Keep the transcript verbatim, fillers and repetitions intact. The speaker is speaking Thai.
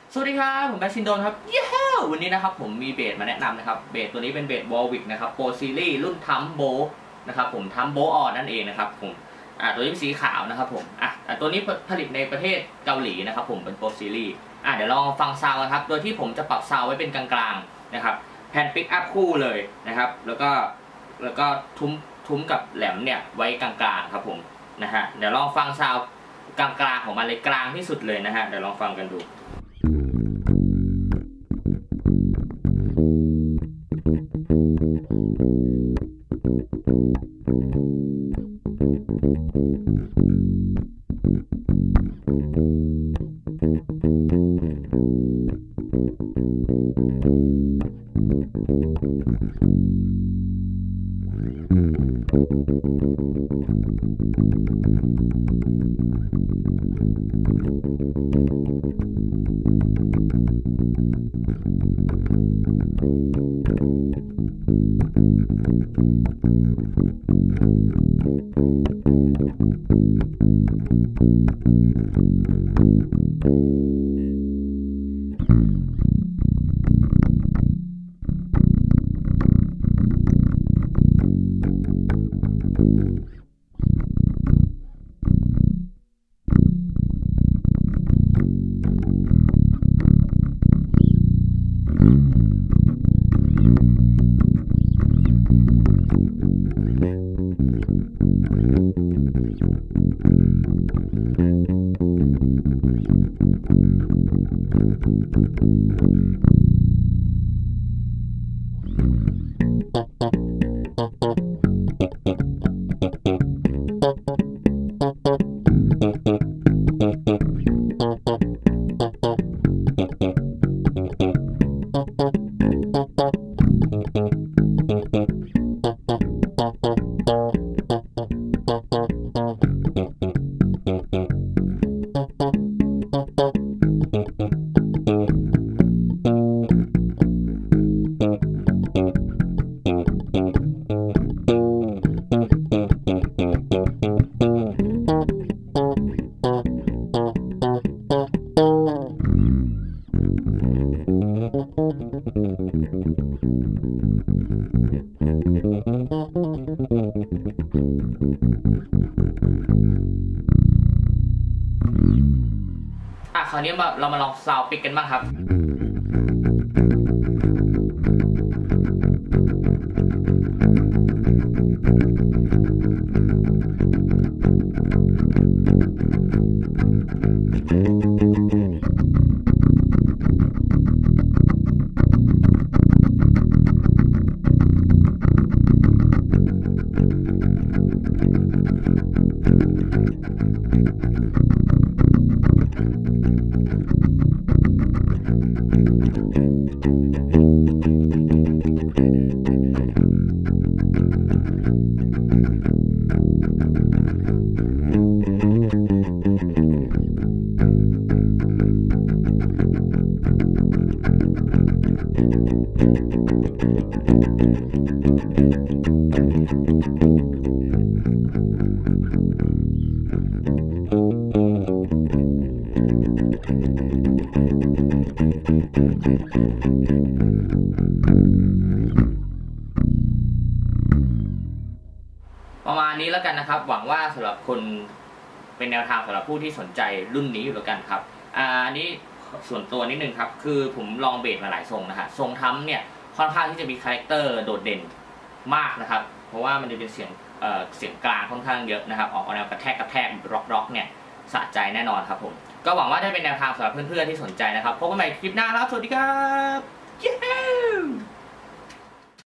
สวัสดีครับผมแบทซินโดนครับเย้วันนี้นะครับผมมีเบสมาแนะนำนะครับเบสตัวนี้เป็นเบสวอลวิกนะครับโปรซีรีส์รุ่นทัมโบนะครับผมทัมโบออนนั่นเองนะครับผมอ่าตัวนี้เป็นสีขาวนะครับผมอ่ะตัวนี้ผลิตในประเทศเกาหลีนะครับผมเป็นโปรซีรีส์อ่ะเดี๋ยวลองฟังซาวด์กันครับโดยที่ผมจะปรับซาวด์ไว้เป็นกลางๆนะครับแพนปิกอัพคู่เลยนะครับแล้วก็แล้วก็ทุ้มทุ้มกับแหลมเนี่ยไว้กลางๆครับผมนะฮะเดี๋ยวลองฟังซาวด์กลางๆของมันเลยกลางที่สุดเลยนะฮะเดี๋ยวลองฟังกันดูอ่ะคราวนี้เรามาลองซาวด์ปิกกันบ้างครับประมาณนี้แล้วกันนะครับหวังว่าสำหรับคนเป็นแนวทางสำหรับผู้ที่สนใจรุ่นนี้อยู่แล้วกันครับอ่าอันนี้ส่วนตัวนิดนึงครับคือผมลองเบสมาหลายทรงนะฮะทรงทัมเนี่ยค่อนข้างที่จะมีคาแรคเตอร์โดดเด่นมากนะครับเพราะว่ามันจะเป็นเสียงเอ่อเสียงกลางค่อนข้างเยอะนะครับออกแนวกระแทกกระแทกร็อกร็อกเนี่ยสะใจแน่นอนครับผมก็หวังว่าจะเป็นแนวทางสำหรับเพื่อนๆที่สนใจนะครับพบกันใหม่คลิปหน้าครับสวัสดีครับ